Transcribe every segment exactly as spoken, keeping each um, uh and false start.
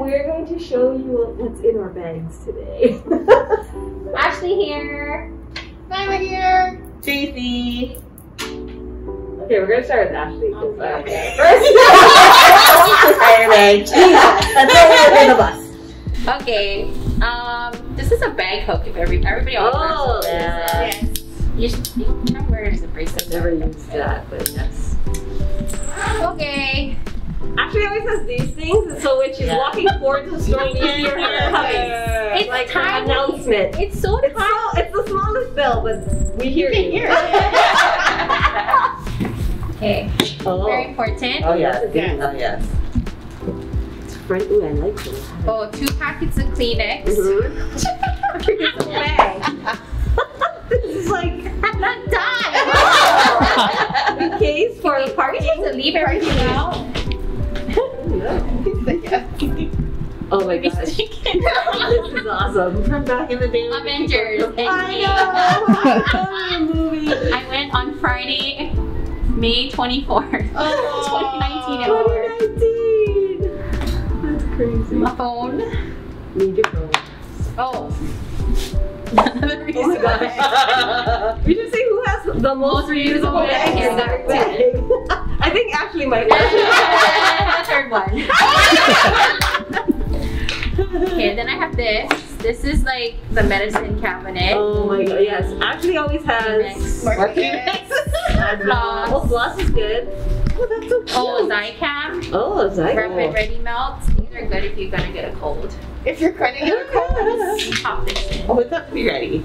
we're going to show you what's in our bags today. Ashley here. Nyla here. Tracy. Okay, we're gonna start with Ashley. Okay. Okay. First, fire bag. That's why we're in the bus. Okay. Um, this is a bag hook. If every everybody always Oh, wears yeah. Yes. You should. You can wear it as a bracelet. I've never used that, but yes. Okay. Ashley always has these things, so when she's Yeah. walking towards the store, you can hear her coming. It's like tiny. an announcement. It's so It's, tiny. so, it's the smallest bell, but we hear You you. can hear it. Okay. Oh. Very important. Oh yes. Yes. Oh yes. It's front. Ooh, I like it. Oh, two packets of Kleenex. Mm-hmm. It's a bag. This is like I'm not done. in case for the We parking. have to leave everything out. Oh my gosh. This is awesome. From back in the day. Avengers. I know. Movie. I went on Friday, May twenty-fourth, Oh. twenty nineteen. twenty nineteen. That's crazy. My phone. Need your phone. Oh. Another reason. Oh my gosh. We should see who has the most, Most reusable reusable bag bag in in that their bag. I think Ashley might want Third one. Okay, then I have this. This is like the medicine cabinet. Oh my god, yes. Ashley always has Next. Marquez. Floss. Oh, floss is good. Oh, that's so cute. Oh, Zycam. Oh, Zycam. Rapid Ready Melts. These are good if you're gonna get a cold. If you're cutting your cold. Pop this in. Oh, it's up to be ready.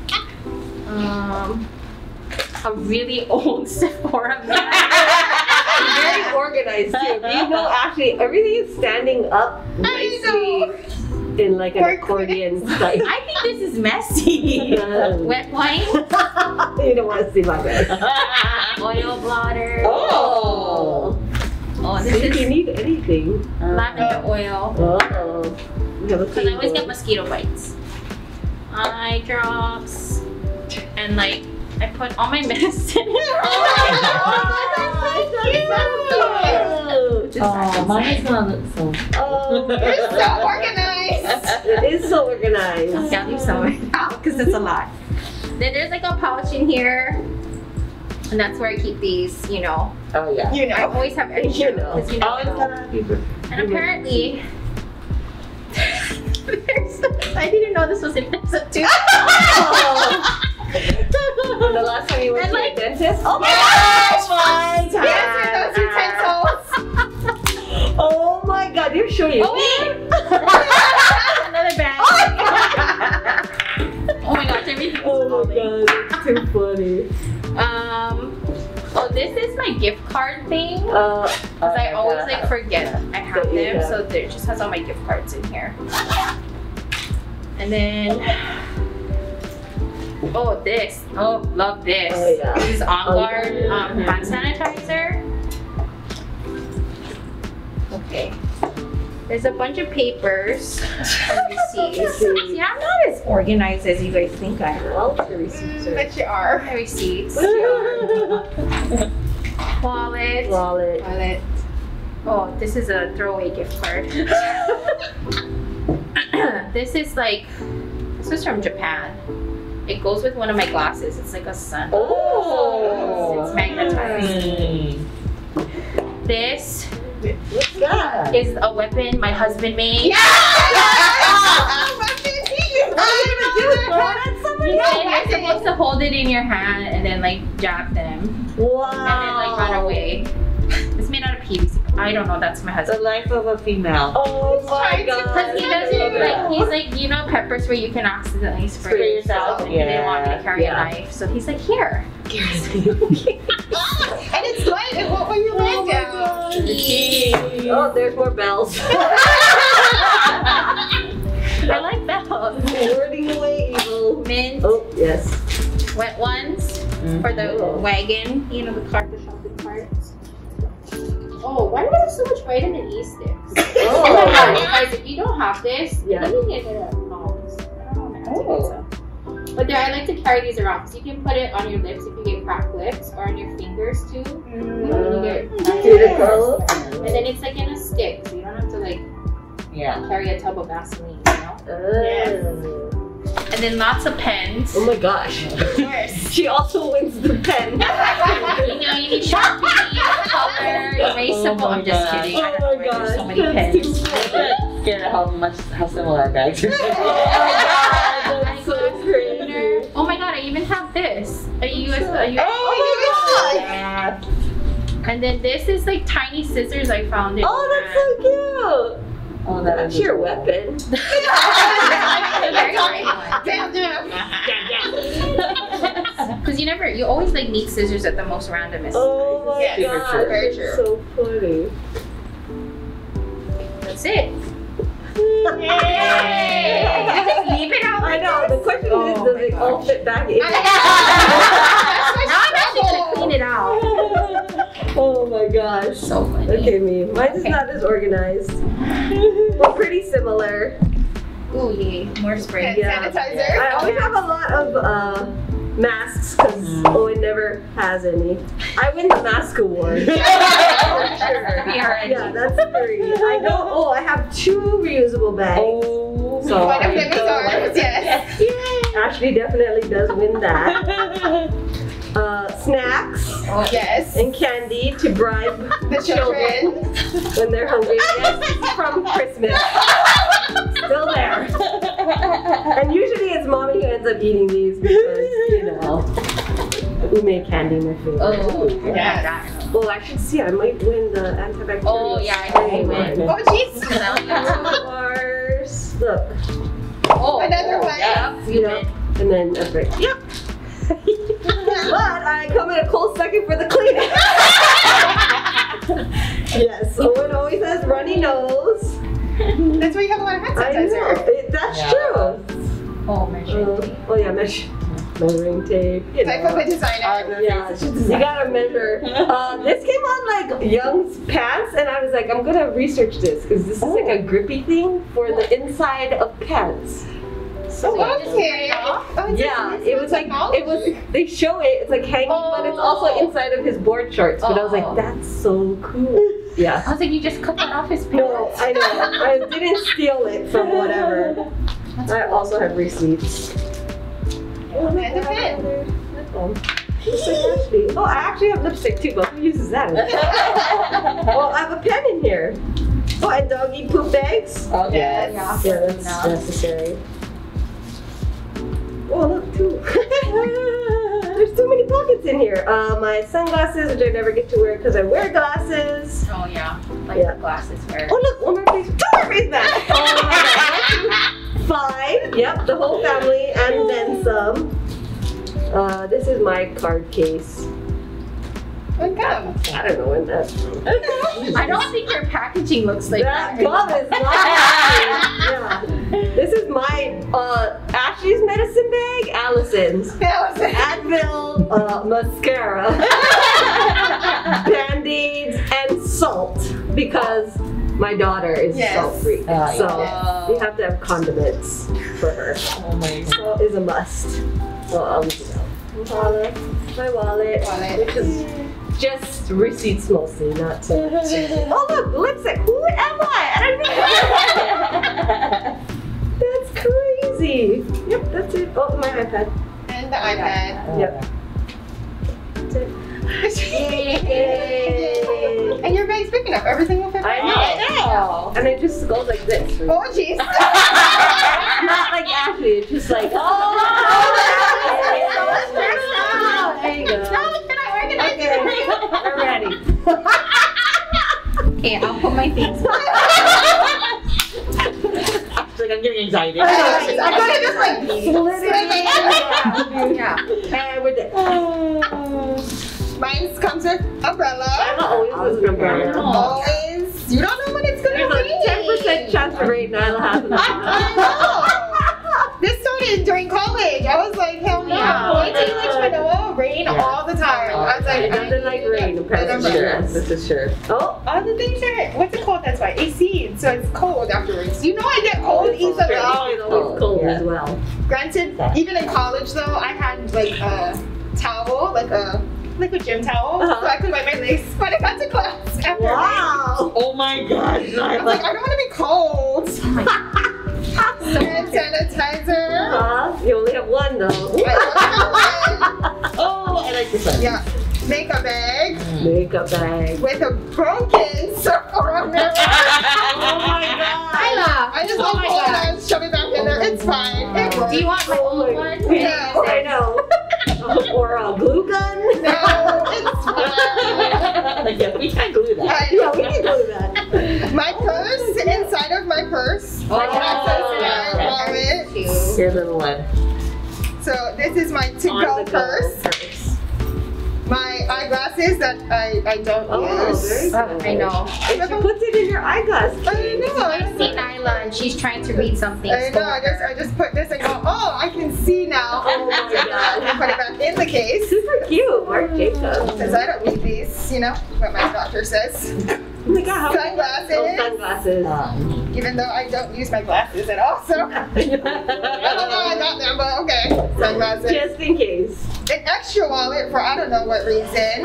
Um, a really old Sephora mirror. Very organized too. You know, actually, everything is standing up nicely in like an Or- accordion style. I think this is messy. Wet wine, You don't want to see my bag. oil blotter. Oh. Oh, So this if you is need anything. lavender oil. Oh. We have a Because I always get mosquito bites. Eye drops. And like, I put all my medicine in it. Oh, mine is not so. Oh, You're so organized. it is so organized. I'll leave some of it out because it's a lot. Then there's like a pouch in here. And that's where I keep these, you know. Oh yeah. You I know. always have extra. You know. Because you never Always know. gotta be pre- And apparently, there's, I didn't know this was in episode two. Oh. The last time you went And to like- the dentist? Oh my Yes! gosh! Yes, with those utensils. Oh my god, you're sure you Oh wait! Another bag. Oh my gosh, everything's Oh my falling. god, it's too funny. Um, oh, this is my gift card thing. Uh, Because I always like forget I have That you them, have. so there it just has all my gift cards in here. And then, oh this, oh love this. Oh, yeah. This is On Guard Oh, yeah. um, hand sanitizer. Okay. There's a bunch of papers and receipts. See, I'm not as organized as you guys think I am. well, the receipts are. But you are. My receipts, Wallet. wallet. Wallet. Oh, this is a throwaway gift card. This is like, this is from Japan. It goes with one of my glasses. It's like a sun. Oh. It's magnetized. This What's that? is a weapon my husband made. Yeah! He said you're supposed to hold it in your hand and then like jab them Wow. and then like run away. It's made out of P V C. I don't know. That's my The husband. life of a female. Oh my trying to- god. Because he does it like he's like you know peppers where you can accidentally spray, Spray yourself, and he didn't want me to yeah, carry yeah. a knife, so he's like here. And it's light. And what were you laying down? Oh, there's more bells. I like bells. Wording away evil. Mint, Oh, yes. wet ones for the Oh. wagon, you know the cart, the shopping carts. Oh, why do I have so much vitamin E sticks? Oh my god, guys, if you don't have this, Yeah. you can get it at Mom's. I don't know, man, I have to Oh. get some. But there, I like to carry these around because you can put it on your lips if you get cracked lips or on your fingers too. You know, when you get Beautiful. and then it's like in a stick, so you don't have to like Yeah. carry a tub of Vaseline, you know? Oh. And then lots of pens. Oh my gosh. Yes. She also wins the pen. You know, you need Sharpie, color, erasable. Oh my I'm just God. kidding. I Oh don't know my why there's gosh. so many That's pens. too I get scared of how much, how similar our bags are. Oh my god, that's so crazy. Oh my god, I even have this. A U S, a U S. Oh my god. Yeah. And then this is like tiny scissors I found. Oh, that's so cute. Oh, that That's is your cool. weapon. Damn, damn. Because you never, you always like need scissors at the most randomest. Oh my Yes, for god, sure. Very that's true. so funny. That's it. Leave it out. I know, the question Oh is, does my it all gosh. fit back in? Now I'm actually gonna clean it out. Oh my gosh. So funny. Okay, me. Mine is Okay. not as organized. We're pretty similar. Ooh, yay. More spray. Hand Yeah. sanitizer. I always have a lot of uh, masks because Owen never has any. I win the mask award. For sure. Yeah, that's three. I know. Oh, I have two reusable bags. Oh. So One of I them is go- ours, yes. Ashley definitely does win that. Uh, snacks Yes. and candy to bribe The children. when they're hungry. Yes, this is from Christmas. Still there. And usually it's mommy who ends up eating these because, you know, we made candy my favorite. Oh, Yes. yeah. Well, I should see. I might win the antibacterial. Oh, yeah, I know you spray win. one. Oh, jeez. Bars. Look. Oh, Another one. Yeah, you Yep. win. And then a break. Yep. But I come in a close second for the cleaning. Yes, Owen always has runny nose. That's why you have a lot of hand I know. sanitizer. It, that's Yeah. true. Oh, measuring Uh, tape. oh yeah, measure, measuring tape. You Type of know. a designer. Yeah, you gotta measure. Uh, this came on like Young's pants, and I was like, I'm gonna research this because this is like a grippy thing for the inside of pants. So Oh, okay. Oh, it's yeah, just- it was like it was. They show it. It's like hanging, but it's also inside of his board shorts. But I was Oh. like, that's so cool. Yeah. I was like, you just cut that off his No, pants. I know. I didn't steal it from whatever. I also have receipts. Oh, And a pen. Oh, just like Ashley. Oh, I actually have lipstick too, but who uses that? Well, I have a pen in here. Oh, and doggy poop bags. Oh, Yes. Yeah. Yeah, that's No. necessary. Oh, look, two. There's too many pockets in here. Uh, my sunglasses, which I never get to wear because I wear glasses. Oh, yeah. Like Yeah. the glasses where. Oh, look, one more face. Two more face masks. Oh, my God. Five. Yep, the whole family and then some. Uh, this is my card case. When come? I don't know when that's from. I don't think your packaging looks like That that. gum is not Ashley. Yeah. This is my uh, Ashley's medicine bag, Allison's. That was it. Advil, uh, mascara, band-aids, and salt because my daughter is Yes. salt free. Oh, so yeah. we have to have condiments for her. Oh my god. Salt is a must. So I'll leave it out. Wallet, my wallet, Wallet. which is just receipts mostly, not so much. Oh look, lipstick. Who am I? I don't know. That's crazy. Yep, that's it. Oh, my iPad. And the iPad. Yep. That's it. Yay. And your bag's big enough. Everything will fit. I know. right. know. And it just goes like this. Oh, jeez. Not like Ashley. It's just like, oh, there you go. Can I organize Okay, we're ready. Okay, I'll put my things. Like I'm getting anxiety. I know. I'm gonna just like Split it. Yeah. And we're done. Mine comes with umbrella. Emma always has an umbrella. Oh. Always. You don't know when it's gonna There's rain. a ten percent chance of rain, Nyla has an I umbrella. know. This started during college. I was like, hell no. Yeah. Going to Lake Manoa, rain Yeah. all the time. I was like, It doesn't like rain, apparently. Sure. This is sure. Oh, all the things are, what's it called? That's why, A C. So it's cold afterwards. You know I get cold easily. it's always cold Yeah. as well. Granted, even in college though, I had like a towel, like a like a gym towel, Uh-huh. so I could wipe my legs when I got to class. After Wow. Oh my god. I was like, I don't want to be cold. Oh my God. Hand sanitizer. Uh, you only have one though. Oh, I like this one. Yeah. Makeup bag Makeup bag. with a broken circle around there. Oh my god. Isla. I just Oh like my pull it God. out and shove it back in there. It's fine. It works. Do you want my old one? No. I know. Or a glue gun. No, it's fine. Yeah, we can glue that. I Yeah, know. we can glue that. My purse, inside of my purse, Oh, I can access yeah. my wallet. Cute. Here's a little one. So this is my On to-go the go purse. purse. My eyeglasses that I, I don't Oh, use. very Oh, good. I know. And she puts it in your eyeglass. I know. I've seen Isla and she's trying to read something. I know. I just I just put this and go. Oh, I can see now. Oh my So now I can put it back in the case Super cute, Marc Jacobs. because I don't need these. You know what my doctor says. Oh my god, how Sunglasses. Oh, sunglasses. Um, Even though I don't use my glasses at all, so I don't know I got them, but okay. Sunglasses. Just in case. An extra wallet for I don't know what reason.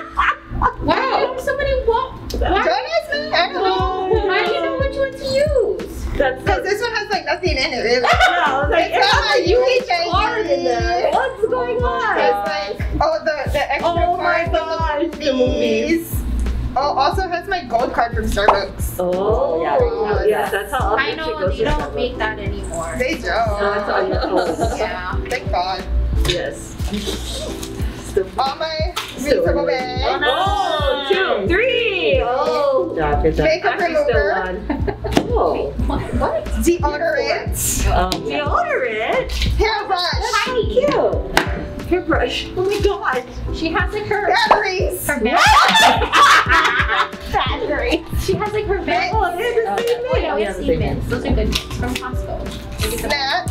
Wow. Somebody walk. Don't ask me. I don't know. How do you know which one to use? That's Because so this one has like nothing in it, really. yeah, I was like, It's it's got not my a U U H H I card in there. D. What's going on? It's like, oh, the, the extra Oh my card gosh, from the movies. Oh, also has my gold card from Starbucks. Oh, Yeah. yeah, that's how often I she know goes they to don't Starbucks. make that anymore. They No, it's on don't. your phone. Yeah. Thank God. Yes. All my Still reusable anyway. bags. Oh, two, three. Oh, Good job, good job. Makeup actually still remover. one. Oh, What? What? Deodorant. Um, deodorant. Hair brush. Cute. Hairbrush. Oh my god. She has like her Batteries. her bag. Batteries. She has like her bag. Oh, they're the same Oh no, thing. it's even. Those are good ones from Costco. Snacks.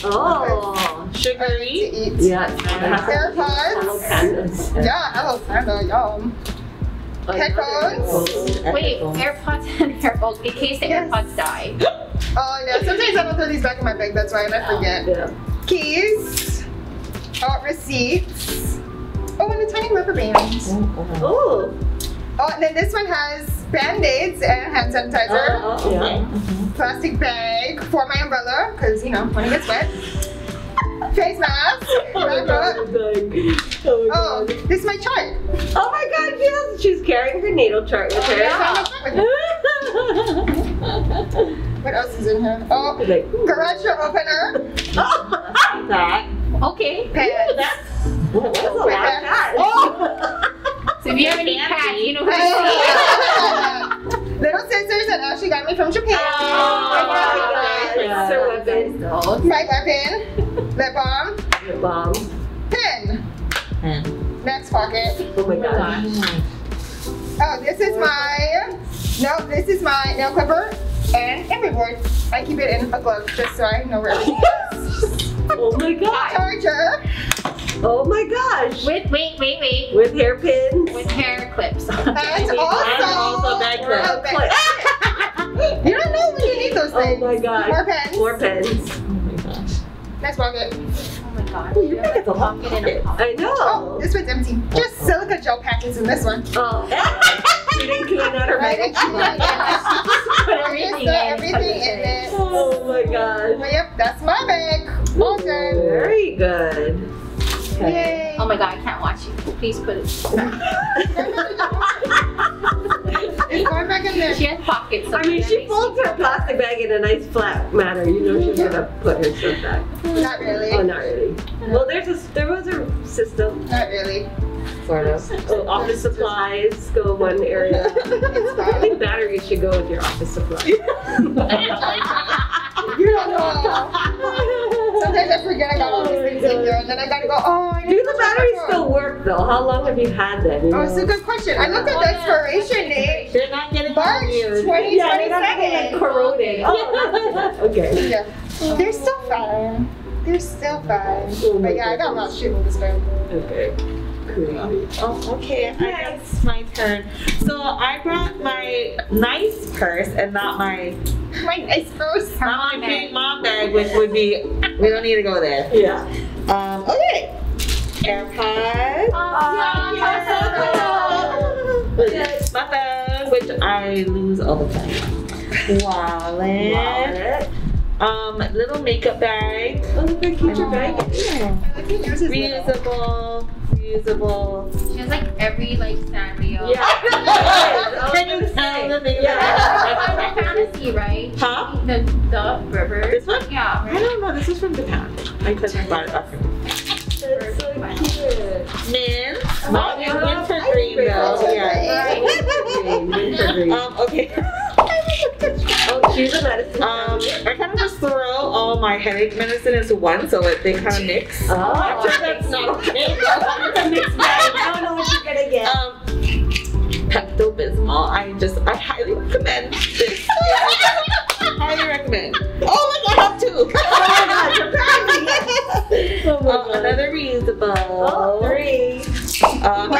Oh, sugary. To eat. yeah. AirPods. Candles. Yeah, oh, I know, yum. Headphones. Wait, AirPods and AirPods in case the Yes. AirPods die. Oh, yeah, sometimes I don't throw these back in my bag, that's why I forget. Yeah. Keys. Oh, receipts. Oh, and a tiny rubber band. Oh. Oh, and then this one has Band-Aids and hand sanitizer. Oh, oh, yeah. Plastic bag for my umbrella, because, you know, when it gets wet. Face mask. Oh my god. Makeup. I'm dying. Oh my Oh, god. this is my chart. Oh my god, she has, she's carrying her natal chart with her. Yeah. What else is in here? Oh, Like, garage door opener. That. Okay. Pants. that's a lot of cats. Oh. So if you have any cats, you know who to see. Little scissors that Ashley got me from Japan. Oh my god. Yeah. So weapon. Those. My weapon. Lip balm. Lip balm. Pen. And Next pocket. Oh my Oh my god. gosh. Oh, this is my. No, this is my nail clipper and emery board. I keep it in a glove just so I know where it is. Oh my god. Charger. Oh my gosh. Wait, wait, wait, wait. With hairpins. With hair clips. And And also. also bag clip. a bag- You don't know when you need those Oh things. my god. More pens. More pens. oh my gosh. Next pocket. Oh my god. Oh, you think it's a long pocket in a pocket. pocket. I know. Oh, this one's empty. Just silica gel packets in this one. Oh. She didn't clean out her Right, makeup. and she like, Put I everything just put in. everything in it. Oh my god. But yep, that's my bag. All done. Very good. Yay. Oh my god, I can't watch you. Please put it. It's going back in there. She has pockets. So I mean, that she makes folds me her plastic bag in a nice flat manner. You know she's gonna put her stuff back. Not really. Oh, not really. Well, there's a there was a system, Not really. sort of. Oh, office supplies go one area. It's I fine. think batteries should go with your office supplies. You don't know. Sometimes I forget I got all these things in there and then I gotta go, oh, I need Do to the check batteries my still phone. work though? How long have you had them? You Oh, it's a know? good question. I looked at the expiration date. They're not getting March weird. twenty Yeah, they're not getting like twenty-seven. corroded. Oh, okay. Yeah. They're still fine. They're still fine. But yeah, I got a lot of shit in this bag. Okay. Cool. Oh, okay. I guess my turn. So I brought my nice purse and not my My nice purse. Her not mom my bag. big mom bag, which would be we don't need to go there. Yeah. Um, okay. AirPods. Oh, Yes. My phone, which I lose all the time. Wallet. Wallet. Um, little makeup bag. Oh, look, I keep your bag. I think yours is little. Reusable. Reusable. She has like every like Sanrio. Yeah. Can you tell the thing? That's Final Fantasy, right? Huh? The the river. This one? Yeah. I don't know. This is from Japan. My cousin bought it back from me. That's so cute. Mint. Oh, Not yeah. winter green though. Yeah. Winter green. Um. Okay. Oh, she's a medicine. Um. I kind of just throw all my headache medicine into one, so that they kind of mix. Oh, I'm sure that's not okay. It's a mixed bag. I don't know what you're gonna get. Um. Pepto Bismol. I just. I highly recommend this. Highly recommend. Oh my god, I have two. Oh my Uh, God. another reusable. Oh, three. Um,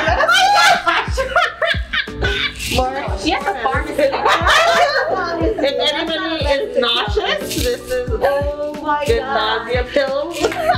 more. She has a pharmacy. If anybody is nauseous, this is Oh my good God. nausea pills.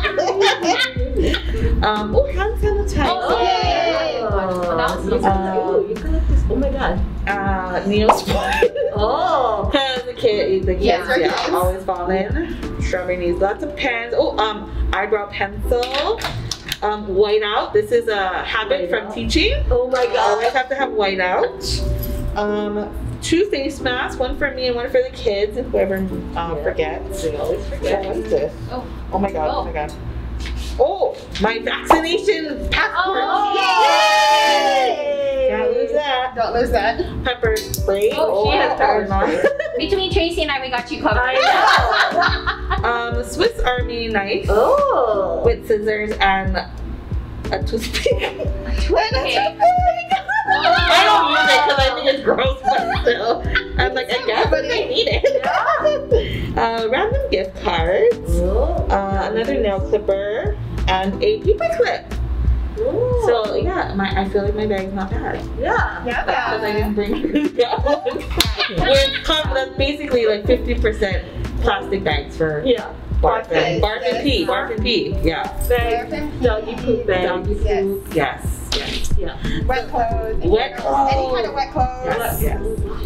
um, oh, hand sanitizer. Oh, yay. Oh, That was you so got- Uh, ooh, you got this. Oh my God. Uh, Neosporin. Oh. Because the kid, the kids, Yeah. yeah, always fall in. Strawberry needs lots of pens. Oh, um, eyebrow pencil. Um, whiteout. This is a habit from Whiteout. teaching. Oh my Always God. have to have whiteout. Um, two face masks, one for me and one for the kids, and whoever uh, Yeah. forgets. They always Yeah, forget. what is this? Oh. Oh my god, oh my god. Oh, my vaccination passport. Oh, Yay! Can't lose that. Don't lose that. Pepper spray. Oh, she has pepper spray. Between Tracy and I, we got you covered. I Um, Swiss Army knife know. Oh. with scissors and a toothpick. Okay. I don't use it because I think it's gross, but still. I'm like, I guess I need it. uh, random gift cards. Oh. Uh, another nail clipper and a paper clip. Ooh. So yeah, my I feel like my bag's not bad Yeah. Yeah, because I didn't yeah. bring it down. With com- that's basically like fifty percent plastic bags for Yeah. barf and Yes, barf and yes. pee, barf and pee. Yeah. Bags. Doggy poop bags. Doggy Yes. poop. Yes. Yes. Yeah. Wet clothes. in Wet general. Any clothes. kind of wet clothes. Yes. Yes.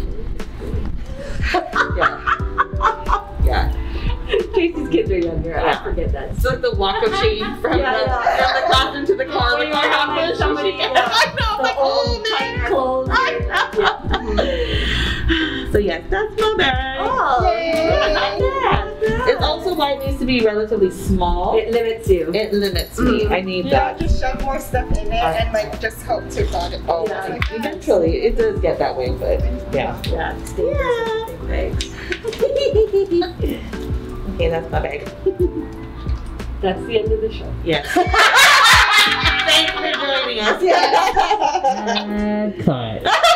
Yeah. Yeah. Casey's kids are younger. I Yeah. forget that. It's like the walk of shame from, Yeah, the, yeah. from the classroom to the car. Like, Yeah, what happened? like somebody- I yeah. know. I'm like, The oh old tight man. clothes. I know. So yes, that's my bag. Oh. Yay. Not bad. It's also why it needs to be relatively small. It limits you. It limits me. Mm. I need Yeah, that. just shove more stuff in it and like just hope to God it falls. Yeah. Like, Eventually, it does get that way, but yeah. Yeah. It's dangerous with big bags. Okay, that's my bag. That's the end of the show. Yes. Thanks for joining us. Yeah. And cut.